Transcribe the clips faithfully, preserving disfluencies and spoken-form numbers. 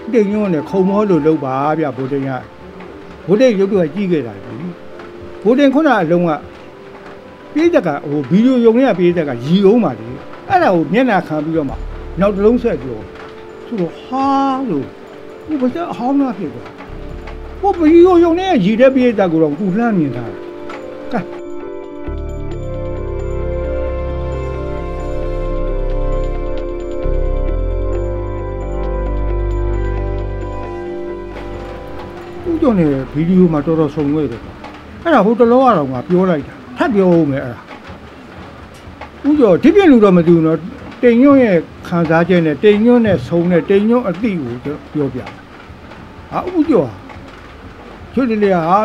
တိမ်ညွန့်နဲ့ခုံမောလို့လုပ်ပါဗျဗိုလ်တင်ကဗိုလ်တင်ရုပ်တော့ကြီးခဲ့တာပြီဗိုလ်တင်ခုနအလုံးကပြေးတက်ကဟိုဗီဒီယိုရုံနဲ့ပြေးတက်ကရီအောင်ပါလေအဲ့ဒါကိုမျက်နှာခံပြီးတော့မှနောက်တစ်လုံးဆက်ပြောဆိုတော့ဟာလို့ဟိုဘာသာအဟောင်းလားဖြစ်သွားဟိုဗီဒီယိုရုံနဲ့ရီတဲ့ပြေးတက်ကိုတော့ကူလှမ်းမြင်တာကဲကျွန်တော်ဗီဒီယိုမှာတော်တော်ဆုံးခဲ့တယ်အဲ့ဒါဟိုတလောကတော့ငါပြောလိုက်တာထပ်ပြောဦးမယ်အဲ့ဒါဥကျော်ဒီပြည့်လူတော့မသိဘူးနော်တိမ်ညွန့်ရဲ့ခံစားချက်နဲ့တိမ်ညွန့်နဲ့ဆုံးနဲ့တိမ်ညွန့်အတိကိုပြောပြဟာဥကျော်ကျွတ်လေဟာဟို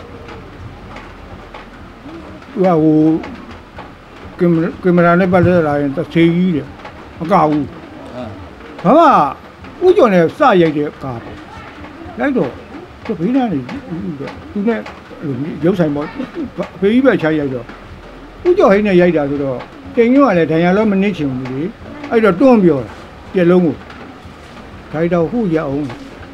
ကင်ကင်မရာနဲ့ပတ်သက်လာရင်တစ်သေးကြီးတယ်မကဘူးဟာဘာမှဥကျော်နဲ့စရိုက်တဲ့ကားပေါ့လိုက်တော့သူဘေးနားနေသူနဲ့ရုပ်ဆိုင်ပေါ်ဘေးကြီးပဲချရိုက်တော့ဥကျော်ဟိန်းနဲ့ရိုက်တာဆိုတော့တိမ်ညွန့်ကလည်းဒဏ်ရာတော့မနစ်ချင်ဘူးလေအဲ့တော့တွန်းပြောတာပြက်လုံးကိုခိုင်းတော့ဟိုရအောင်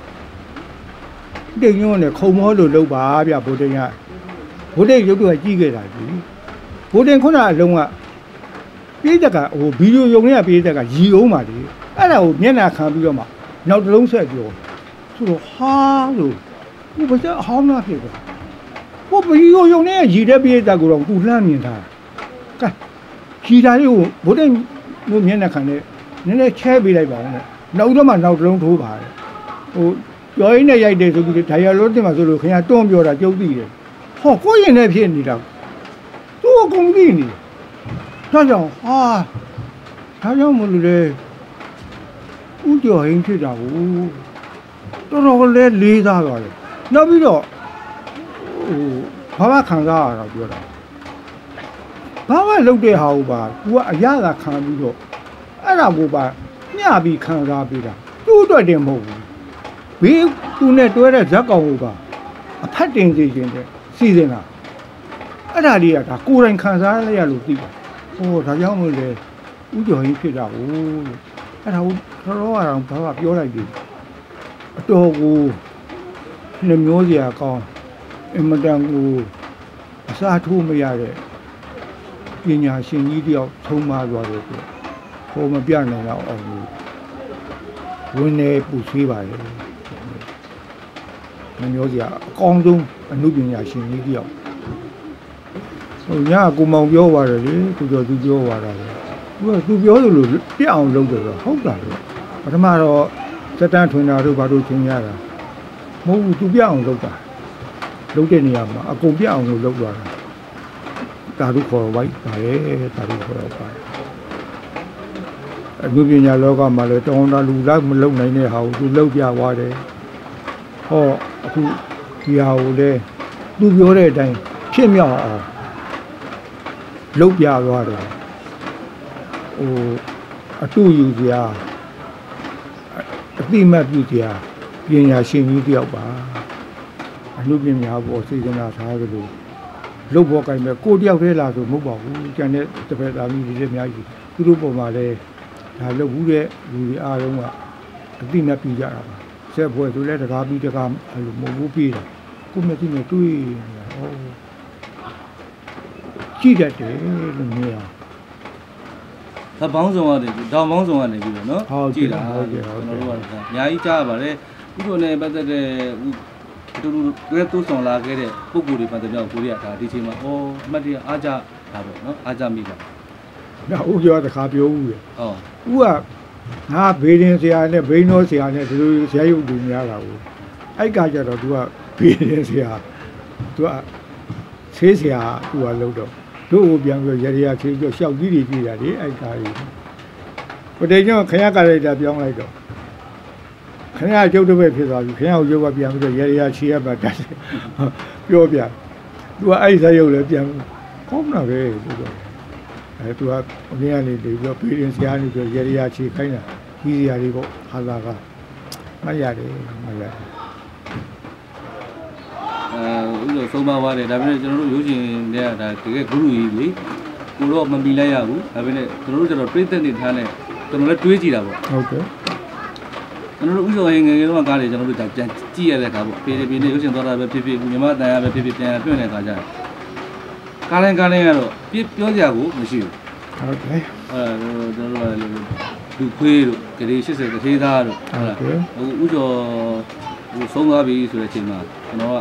တိမ်ညွန့်နဲ့ခုံမောလို့လုပ်ပါဗျဗိုလ်တင်ကဗိုလ်တင်ရုပ်တော့ကြီးခဲ့တာပြီဗိုလ်တင်ခုနအလုံးကပြေးတက်ကဟိုဗီဒီယိုရုံနဲ့ပြေးတက်ကရီအောင်ပါလေအဲ့ဒါကိုမျက်နှာခံပြီးတော့မှနောက်တစ်လုံးဆက်ပြောဆိုတော့ဟာလို့ဟိုဘာသာအဟောင်းလားဖြစ်သွားဟိုဗီဒီယိုရုံနဲ့ရီတဲ့ပြေးတက်ကိုတော့ကူလှမ်းမြင်တာကဲရီတာလေးကိုဗိုလ်တင်တို့မျက်နှာခံနဲ့နည်းနည်းချဲပေးလိုက်ပါဦးနဲ့နောက်တော့မှနောက်တစ်လုံးထိုးပါတယ်ဟိုပြောရင်းနဲ့ရိုက်တယ်ဆိုပြီးဒါရလို့တင်မှာဆိုလို့ခင်ဗျာတွန်းပြောတာကြုတ်သိတယ်ဟောကိုရင်နဲ့ဖြစ်နေတာသူ့အကုန်သိနေဒါကြောင့်ဟာဒါကြောင့်မလို့လေဥကျော်ဟင်းဖြစ်တာကိုတော်တော်လေးလေးစားသွားတယ်နောက်ပြီးတော့ဟိုဘာမှခံစားရတော့ပြောတာဘာမှလုပ်တဲ့ဟာကိုပါသူကအရသာခံပြီးတော့အဲ့ဒါကိုပါမျှပြီးခံစားပေးတာသူ့အတွက်တင်မဟုတ်ဘူးဘေးသူနဲ့တွဲတဲ့ဇက်ကောင်ကိုပါအဖက်တင်စေခြင်းတဲ့စီစဉ်တာအဲ့ဒါလေးကဒါကိုယ်တိုင်ခံစားလိုက်ရလို့သိတယ်ဟိုဒါကြောင့်မို့လေဥကျော်ဟင်းဖြစ်တာကိုအဲ့ဒါကိုတော်တော်အောင်ဘာမှပြောလိုက်ပြီအတော်ကိုနှမျိုးစရာကောင်းအင်မတန်ကိုအစားထိုးမရတဲ့ပညာရှင်ကြီးတယောက်ထုံးမသွားတယ်ဆိုဟိုမပြနိုင်တော့အောင်ဝင်းနေပူဆွေးပါလေနှမျိုးစရာအကောင်းဆုံးအမှုပညာရှင်ကြီးတယောက်ဟိုညကိုမောင်ပြောပါတယ်လေသူပြောသူပြောသွားတာလေသူကသူပြောသလိုပြအောင်လုပ်တယ်ဆိုဟုတ်တာလေပထမတော့စက်တန်းထွင်တာတို့ဘာလို့ထင်ရတာမဟုတ်ဘူးသူပြအောင်လုပ်တာလုပ်တဲ့နေရာမှာအကုန်ပြအောင်လို့လုပ်သွားတာတာတို့ခေါ်ဝိုက်ပါလေတာတို့ခေါ်တော့ပါအမှုပညာလောကမှာလည်းတောင်းတလူလိုက်မလုပ်နိုင်တဲ့ဟာကိုသူလုပ်ပြသွားတယ်ဟောအခုဒီဟာကိုလည်းသူပြောတဲ့အတိုင်းဖြစ်မြောက်အောင်လုပ်ပြသွားတယ်ဟိုအတူယူစရာအတိမတ်ပြုစရာပညာရှင်ကြီးတယောက်ပါအမှုပညာပေါ်စေတနာထားသလိုလုပ်ဖို့ကိုင်မဲ့ကိုတယောက်တည်းလာဆိုမဟုတ်ပါဘူးကျန်တဲ့တစ်ဖက်သားမျိုးတွေလည်းအများကြီးသူတို့ပုံမှာလည်းဒါလုပ်ဘူးတဲ့လူတွေအားလုံးကအတိမတ်ပြုကြတာပါဆက်ပွဲဆိုလဲတကားပြီးတကားအဲ့လိုမဟုတ်ဘူးပြီးတာကိုမျက်စိနဲ့တွေးနေတာဟောကြည့်တတ်တယ်လို့မြင်အောင်သဘောင်းဆောင်ကနေတောင်ပေါင်းဆောင်ကနေပြီးတော့နော်ကြည့်တာဟုတ်ကဲ့ဟုတ်ကဲ့ကျွန်တော်တို့ကအများကြီးကြားရပါတယ်ဥပ္ပနဲ့ပတ်သက်တဲ့တူတူတွဲတိုးဆောင်လာခဲ့တဲ့ပုံကိုယ်တွေပတ်သက်တော့ကိုရီးယားဒါဒီချိန်မှာအော်အမှတ်တရအားကြတာပေါ့နော်အားကြမိပါနော်ဦးပြောတခါပြောဦးတယ်ဟုတ်ဦးကငါဘေးရင်ဆရာနဲ့ဘိန်းတော်ဆရာနဲ့ဒီလိုဆရာရုပ်တူများတာကိုအဲ့ကကြတော့ तू ကဘေးရင်ဆရာ तू ကဆေးဆရာ तू ကလုံးတော့တို့ကိုပြန်ပြီးရရချေးပြီးရှောက်ကြီးတွေကြည့်တာလေအဲ့ကားကြီးဘုဒ္ဓကျောင်းခရကလိုက်တာပြောင်းလိုက်တော့ခရကျုပ်တစ်ဘက်ဖြစ်သွားပြီခရကိုရုပ်ကပြန်ပြီးတော့ရရချေးရပါတတ်ပြောပြ तू ကအဲ့ဆရာရုပ်လည်းပြန်ကောင်းတာပဲသူကအဲ तू ကအမြင်ကနေပြီးတော့ဘေးရင်ဆရာနေပြီးရရချေးခိုင်းတာကြီးစရာတွေပေါ့ဟာလာကမရတယ်မရတယ်အဲဥစ္စာဆုံးမသွားတယ်ဒါပေမဲ့ကျွန်တော်တို့ရုပ်ရှင်တွေကဒါတကယ်ဂုရုကြီးလေကိုတော့မမီလိုက်ရဘူးဒါပေမဲ့ကျွန်တော်တို့ကျတော့တွေးသက်နေထားနဲ့ကျွန်တော်လည်းတွေးကြည့်တာပေါ့ဟုတ်ကဲ့ကျွန်တော်တို့ဥစ္စာငယ်ငယ်တော့ကားတွေကျွန်တော်တို့ဒါပြန်ကြည့်ရတဲ့အခါပေါ့ဖေးဖေးနဲ့ရုပ်ရှင်သွားတာပဲဖြစ်ဖြစ်မြမတန်ရပဲဖြစ်ဖြစ်ပြန်တွန့်တဲ့အခါကျတော့ကားတိုင်းကားတိုင်းကတော့ပြပြောစရာကိုမရှိဘူးဟုတ်ကဲ့အဲကျွန်တော်တို့လူခွေးတို့ဂရေeightyတထေးသားတို့ဟုတ်လားဟိုဥကျော်ဟိုဆုံးသွားပြီဆိုတဲ့အချိန်မှာကျွန်တော်က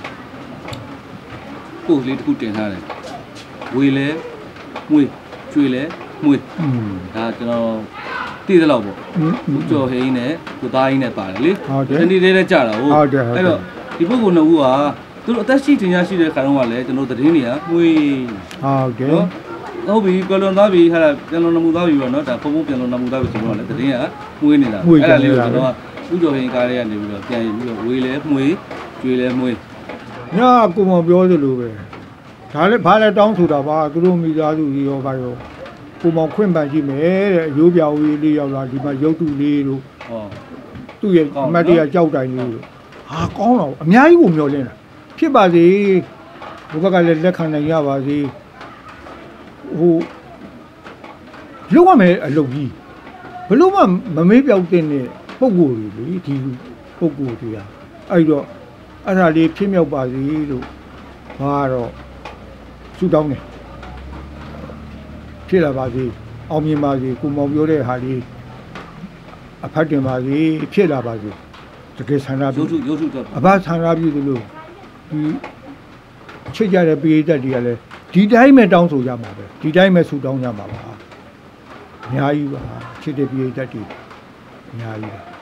ကိုယ်လေးတစ်ခုတင်ထားတယ်ဝေလဲမွေးကျွေလဲမွေးဒါကျွန်တော်တည်သလောက်ပေါ့ဥကျော်ဟင်းနဲ့ကိုသားကြီးနဲ့ပါတယ်လေဒီနေ့လေးလည်းကြာတာဟုတ်အဲ့တော့ဒီပုဂ္ဂိုလ်နှစ်ဦးဟာသူတို့အသက်ရှိတင်ရရှိတဲ့ခါတော့ကလည်းကျွန်တော်သတင်းတွေကမွေးဟုတ်ကဲ့ဟုတ်ပြီကလွန်သားပြီဟာပြန်လွန်နမှုသားပြီပေါ့နော်ဒါပုံပုံပြန်လွန်နမှုသားပြီဆိုတော့လည်းသတင်းကမွေးနေတာအဲ့ဒါလေးကိုကျွန်တော်ကဥကျော်ဟင်းကားလေးကနေပြီးတော့ပြန်ပြီးတော့ဝေးလဲမွေးကျွေလဲမွေးညာကိုမပြောသလိုပဲဒါလည်းဘာလဲတောင်းဆိုတာပါသူတို့မိသားစုကြီးရောဘာရောကိုမောင်ခွင့်ပန်ကြည့်မယ်တဲ့အယိုးပြောင်ကြီးလေးရောက်လာဒီမှာရုပ်တုလေးတို့ဟောသူ့ရဲ့အမတ်တရားကြောက်တိုင်လေးတို့ဟာကောင်းတော့အများကြီးကိုမျောလင်းတာဖြစ်ပါစေဘုဘကလည်းလက်ခံနိုင်ရပါစေဟိုလုံးဝမယ်အလုပ်ကြီးဘလို့မှမမေးပြောက်တဲ့ပုံကိုယ်တွေလေဒီပုံကိုယ်တွေကအဲ့တော့အဲ့ဒါလေးဖြစ်မြောက်ပါစေလို့ဘာတော့ဆုတောင်းတယ်ဖြစ်လာပါစေအောင်မြင်ပါစေကိုမောင်ပြောတဲ့ဟာလေးအဖတ်တင်ပါစေဖြစ်လာပါစေတကယ်ဆန္ဒပြုရုပ်ထုရုပ်ထုတော့အဘဆန္ဒပြုသလိုဒီချစ်ကြတဲ့ပြည်သက်တွေကလည်းဒီတိုင်းပဲတောင်းဆိုကြမှာပဲဒီတိုင်းပဲဆုတောင်းကြမှာပါအများကြီးပါချစ်တဲ့ပြည်သက်တွေအများကြီးပါ